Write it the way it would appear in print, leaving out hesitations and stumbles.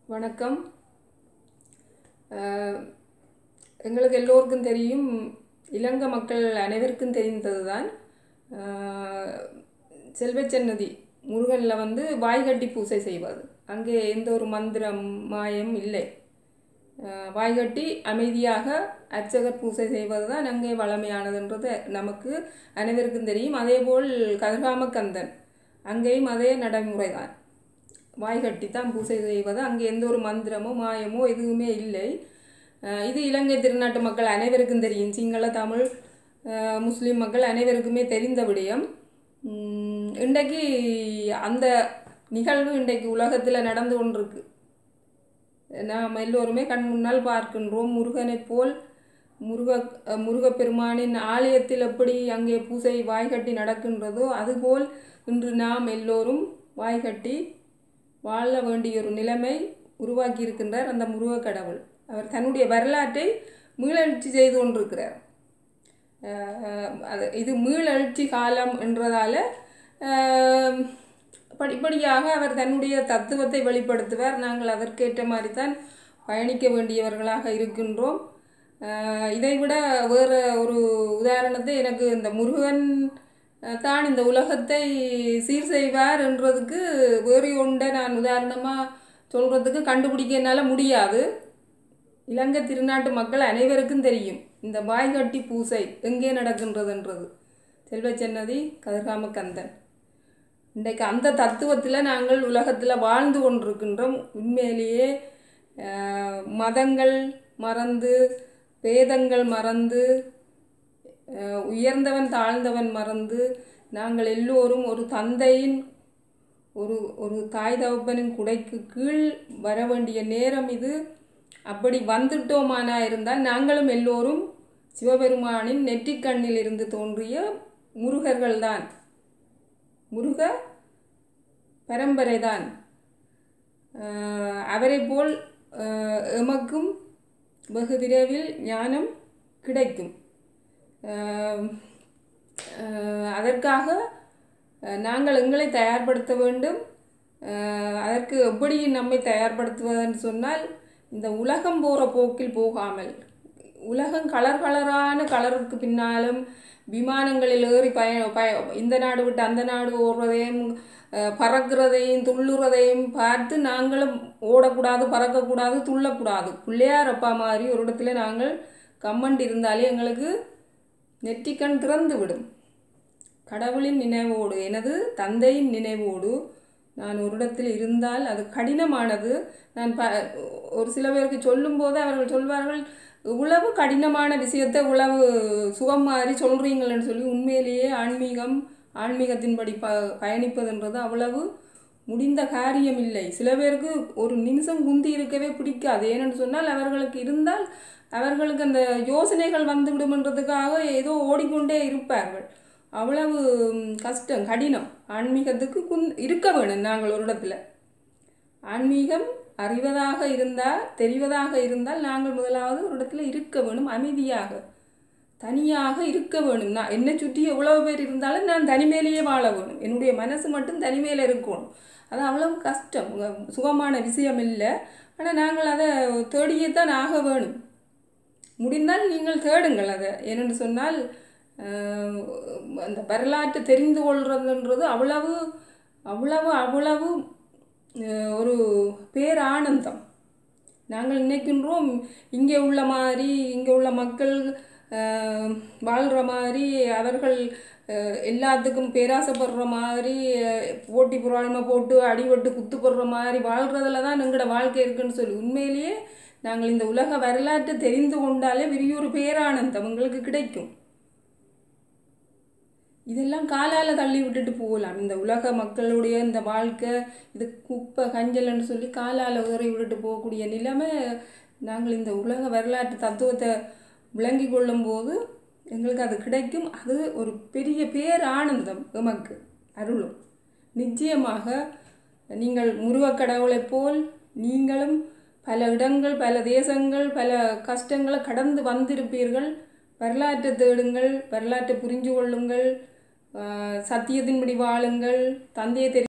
வணக்கம். எங்களுக்கு எல்லோருக்கும் தெரியும், இலங்கை மக்கள் அனைவருக்கும் தெரிந்ததுதான். செல்வச்சன்னதி முருகனில் வாய்கட்டி பூசை செய்வது. அங்கே எந்த ஒரு மந்திரம் மாயம் இல்லை. வாய்கட்டி அமைதியாக அர்ச்சகர் பூசை செய்வது தான் அங்கே வளமையானதுன்றது நமக்கு அனைவருக்கும் தெரியும். அதேபோல் கதிர்காமக்கந்தன் அங்கேயும் அதே நடைமுறை தான். வாய்கட்டி தான் பூசை செய்வது. அங்கே எந்த ஒரு மந்திரமோ மாயமோ எதுவுமே இல்லை. இது இலங்கை திருநாட்டு மக்கள் அனைவருக்கும் தெரியும். சிங்கள, தமிழ், முஸ்லீம் மக்கள் அனைவருக்குமே தெரிந்த விடயம். இன்றைக்கு அந்த நிகழ்வு இன்றைக்கு உலகத்தில் நடந்து கொண்டிருக்கு. நாம் எல்லோருமே கண் முன்னால் பார்க்கின்றோம். முருகனை போல் முருகப்பெருமானின் ஆலயத்தில் எப்படி அங்கே பூசை வாய்கட்டி நடக்கின்றதோ அதுபோல் இன்று நாம் எல்லோரும் வாய்கட்டி வாழ வேண்டிய ஒரு நிலைமை உருவாக்கி இருக்கின்றார் அந்த முருக கடவுள். அவர் தன்னுடைய வரலாற்றை மீளெழுச்சி செய்து கொண்டிருக்கிறார். இது மீளெழுச்சி காலம் என்றதால் படிப்படியாக அவர் தன்னுடைய தத்துவத்தை வெளிப்படுத்துவார். நாங்கள் அதற்கேற்ற மாதிரி தான் பயணிக்க வேண்டியவர்களாக இருக்கின்றோம். இதைவிட வேறு ஒரு உதாரணத்தை எனக்கு இந்த முருகன் தான் இந்த உலகத்தை சீர் செய்வார் என்றதுக்கு வேறு ஒன்றை நான் உதாரணமாக சொல்கிறதுக்கு கண்டுபிடிக்க என்னால் முடியாது. இலங்கை திருநாட்டு மக்கள் அனைவருக்கும் தெரியும் இந்த வாய்கட்டி பூசை எங்கே நடக்கின்றதுன்றது. செல்வச்சன்னதி கதிர்காமக்கந்தன். இன்றைக்கு அந்த தத்துவத்தில் நாங்கள் உலகத்தில் வாழ்ந்து கொண்டிருக்கின்றோம். உண்மையிலேயே மதங்கள் மறந்து, பேதங்கள் மறந்து, உயர்ந்தவன் தாழ்ந்தவன் மறந்து, நாங்கள் எல்லோரும் ஒரு தந்தையின் ஒரு தாய் தகப்பனின் குடைக்கு கீழ் வர வேண்டிய நேரம் இது. அப்படி வந்துட்டோமானா இருந்தால் நாங்களும் எல்லோரும் சிவபெருமானின் நெற்றிக்கண்ணில் இருந்து தோன்றிய முருகர்கள் தான், முருக பரம்பரை தான். அவரை போல் எமக்கும் வெகு விரைவில் ஞானம் கிடைக்கும். அதற்காக நாங்கள் எங்களை தயார்படுத்த வேண்டும். அதற்கு எப்படி நம்மை தயார்படுத்துவதுன்னு சொன்னால், இந்த உலகம் போகிற போக்கில் போகாமல், உலகம் கலரான கலருக்கு பின்னாலும் விமானங்களில் ஏறி இந்த நாடு விட்டு அந்த நாடு ஓடுறதையும் பறக்கிறதையும் துள்ளுறதையும் பார்த்து நாங்களும் ஓடக்கூடாது, பறக்கக்கூடாது, துள்ளக்கூடாது. பிள்ளையார் அப்பா மாதிரி ஒரு இடத்துல நாங்கள் கம்மண்டு இருந்தாலே எங்களுக்கு நெற்றிக்கண் திறந்து விடும். கடவுளின் நினைவோடு, எனது தந்தையின் நினைவோடு நான் ஒரு இடத்தில் இருந்தால் அது கடினமானது. நான் ஒரு சில பேருக்கு சொல்லும்போது அவர்கள் சொல்வார்கள், இவ்வளவு கடினமான விஷயத்தை இவ்வளவு சுகம் மாதிரி சொல்கிறீங்களேன்னு சொல்லி. உண்மையிலேயே ஆன்மீகத்தின்படி பயணிப்பதுன்றது அவ்வளவு முடிந்த காரியம் இல்லை. சில பேருக்கு ஒரு நிமிஷம் குந்தி இருக்கவே பிடிக்காது. ஏனென்று சொன்னால் அவர்களுக்கு இருந்தால் அவர்களுக்கு அந்த யோசனைகள் வந்துவிடும்ன்றதுக்காக ஏதோ ஓடிக்கொண்டே இருப்பார்கள். அவ்வளவு கஷ்டம், கடினம். ஆன்மீகத்துக்கு இருக்க வேணும். நாங்கள் ஒரு இடத்துல ஆன்மீகம் அறிவதாக இருந்தால், தெரிவதாக இருந்தால் நாங்கள் முதலாவது ஒரு இடத்துல இருக்க வேணும். அமைதியாக தனியாக இருக்க வேணும். நான் என்னை சுற்றி எவ்வளவு பேர் இருந்தாலும் நான் தனிமையிலேயே வாழ வேணும். என்னுடைய மனசு மட்டும் தனிமையில் இருக்கணும். அது அவ்வளவு கஷ்டம், சுகமான விஷயம் இல்லை. ஆனால் நாங்கள் அதை தேடியே தான் ஆக வேணும். முடிந்தால் நீங்கள் தேடுங்கள் அதை. ஏனென்று சொன்னால் அந்த வரலாற்றை தெரிந்து கொள்றதுன்றது அவ்வளவு அவ்வளவு அவ்வளவு ஒரு பேரானந்தம். நாங்கள் நினைக்கின்றோம் இங்கே உள்ள மாதிரி, இங்கே உள்ள மக்கள் வாழ்கிற மாதிரி, அவர்கள் எல்லாத்துக்கும் பேராசைப்படுற மாதிரி, போட்டி புறாமை போட்டு அடிபட்டு குத்துப்படுற மாதிரி வாழ்கிறதுல தான் எங்களோட வாழ்க்கை இருக்குன்னு சொல்லி. உண்மையிலேயே நாங்கள் இந்த உலக வரலாற்றை தெரிந்து கொண்டாலே பெரிய ஒரு பேரானந்தம் எங்களுக்கு கிடைக்கும். இதெல்லாம் காலால் தள்ளி விட்டுட்டு போகலாம். இந்த உலக மக்களுடைய இந்த வாழ்க்கை இது குப்பை கஞ்சல்னு சொல்லி காலால் உதறி விட்டுட்டு போகக்கூடிய நிலைமை. நாங்கள் இந்த உலக வரலாற்று தத்துவத்தை விளங்கி கொள்ளும்போது எங்களுக்கு அது கிடைக்கும். அது ஒரு பெரிய பேரானந்தம் எமக்கு அருளும். நிச்சயமாக நீங்கள் முருகக்கடவுளைப் போல் நீங்களும் பல இடங்கள், பல தேசங்கள், பல கஷ்டங்களை கடந்து வந்திருப்பீர்கள். வரலாற்றை தேடுங்கள், வரலாற்றை புரிஞ்சு கொள்ளுங்கள், சத்தியத்தின்படி வாழுங்கள், தந்தையை